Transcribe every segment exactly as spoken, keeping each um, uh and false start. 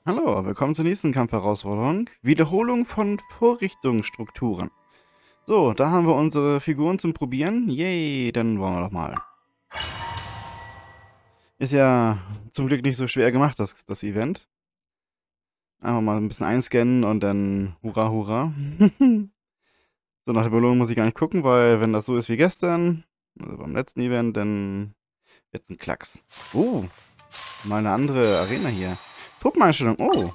Hallo, willkommen zur nächsten Kampfherausforderung. Wiederholung von Vorrichtungsstrukturen. So, da haben wir unsere Figuren zum Probieren. Yay, dann wollen wir doch mal. Ist ja zum Glück nicht so schwer gemacht, das, das Event. Einfach mal ein bisschen einscannen und dann hurra, hurra. So, nach der Belohnung muss ich gar nicht gucken, weil wenn das so ist wie gestern, also beim letzten Event, dann wird's ein Klacks. Oh, mal eine andere Arena hier. Truppeneinstellung, oh.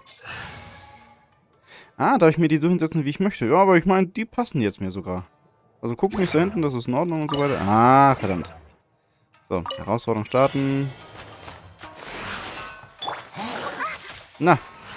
Ah, darf ich mir die so hinsetzen, wie ich möchte? Ja, aber ich meine, die passen jetzt mir sogar. Also guck nicht so hinten, das ist in Ordnung und so weiter. Ah, verdammt. So, Herausforderung starten. Na.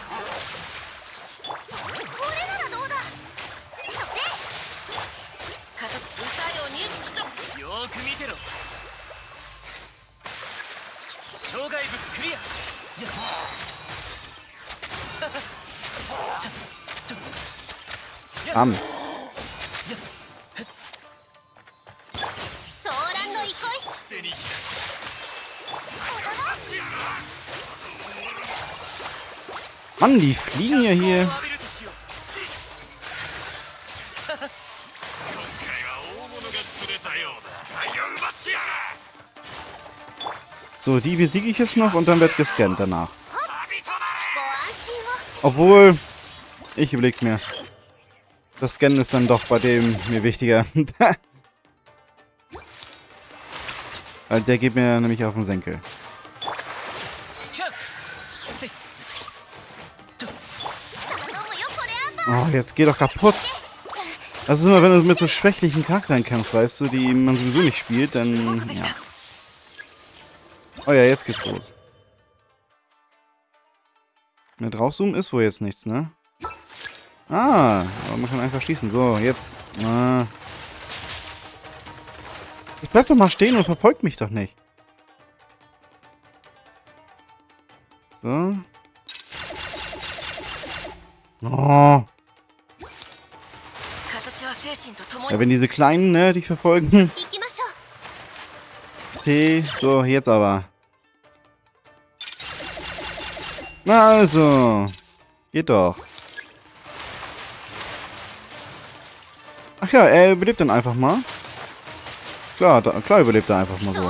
Bam. Mann, die fliegen ja hier. So, die besiege ich jetzt noch und dann wird gescannt danach. Obwohl, ich überleg's mir. Das Scannen ist dann doch bei dem mir wichtiger. Weil der geht mir nämlich auf den Senkel. Oh, jetzt geh doch kaputt. Das ist immer, wenn du mit so schwächlichen Charakteren kämpfst, weißt du, die man sowieso nicht spielt, dann, ja. Oh ja, jetzt geht's los. Mit rauszoomen ist wohl jetzt nichts, ne? Ah, aber man kann einfach schießen. So, jetzt. Ah. Ich bleib doch mal stehen und verfolgt mich doch nicht. So. Oh. Ja, wenn diese Kleinen, ne, dich verfolgen. Okay, so, jetzt aber. Na also. Geht doch. Ach ja, er überlebt dann einfach mal. Klar, da, klar überlebt er einfach mal so.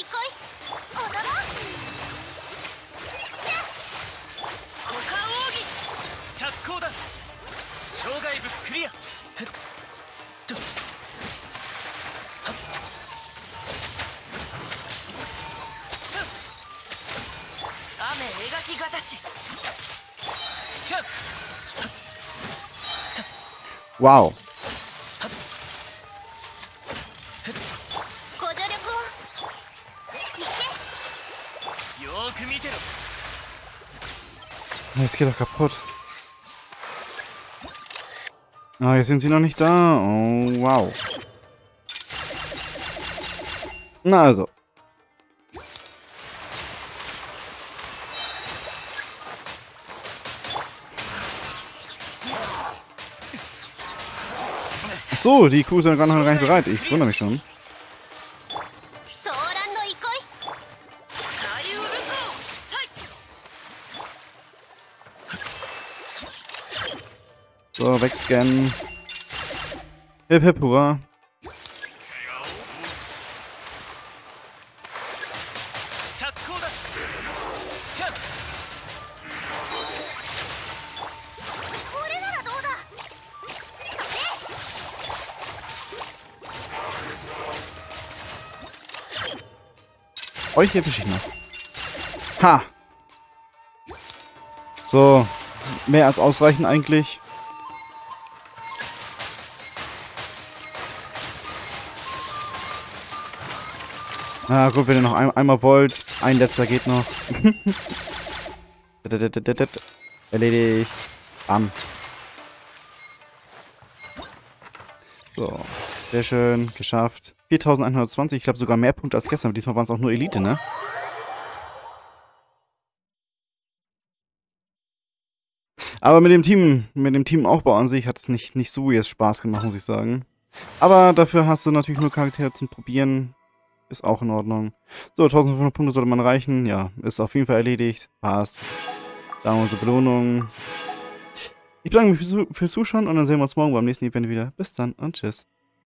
Wow. Jetzt geht doch kaputt. Ah, jetzt sind sie noch nicht da. Oh, wow. Na also. Ach so, die Kuh ist ja gar noch gar nicht bereit. Ich wundere mich schon. So, wegscannen. Hip hip hurra. Euch erwische ich noch. Ha! So, mehr als ausreichend eigentlich. Na gut, wenn ihr noch ein, einmal wollt. Ein letzter geht noch. Erledigt. Bam. So. Sehr schön. Geschafft. viertausendeinhundertzwanzig. Ich glaube sogar mehr Punkte als gestern. Diesmal waren es auch nur Elite, ne? Aber mit dem Team, mit dem Teamaufbau an sich hat es nicht, nicht so jetzt Spaß gemacht, muss ich sagen. Aber dafür hast du natürlich nur Charaktere zum Probieren. Ist auch in Ordnung. So, eintausendfünfhundert Punkte sollte man reichen. Ja, ist auf jeden Fall erledigt. Passt. Da haben wir unsere Belohnung. Ich bedanke mich fürs, fürs Zuschauen und dann sehen wir uns morgen beim nächsten Event wieder. Bis dann und tschüss.